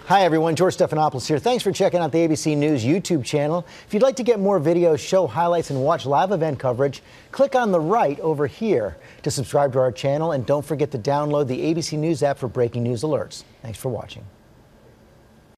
Hi everyone, George Stephanopoulos here. Thanks for checking out the ABC News YouTube channel. If you'd like to get more videos, show highlights, and watch live event coverage, click on the right over here to subscribe to our channel, and don't forget to download the ABC News app for breaking news alerts. Thanks for watching.